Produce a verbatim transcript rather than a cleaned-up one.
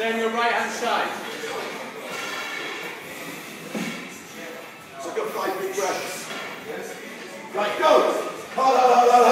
stay on your right hand side. So I've got five big breaths. Right, go! La la la la la.